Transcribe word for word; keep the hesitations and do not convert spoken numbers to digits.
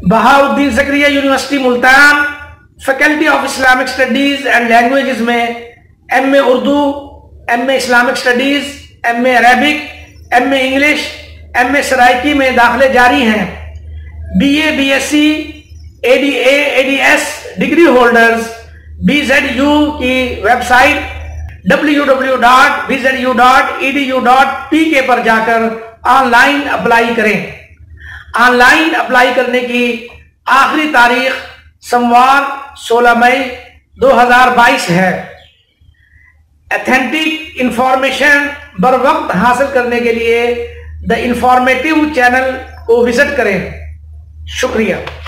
Bahauddin Zakariya university Multan faculty of Islamic studies and languages में M A Urdu, M A Islamic studies, M A Arabic, M A English, M A Saraiki में दाखिले जारी हैं। B A, B S C, A D A, A D S degree holders B Z U की website W W W dot B Z U dot E D U dot P K पर जाकर online apply करें। Online apply करने की आखिरी तारीख सोमवार सोलह मई दो हज़ार बाईस है। ऑथेंटिक इंफॉर्मेशन बर वक्त हासिल करने के लिए द इंफॉर्मेटिव चैनल को विजिट करें। शुक्रिया।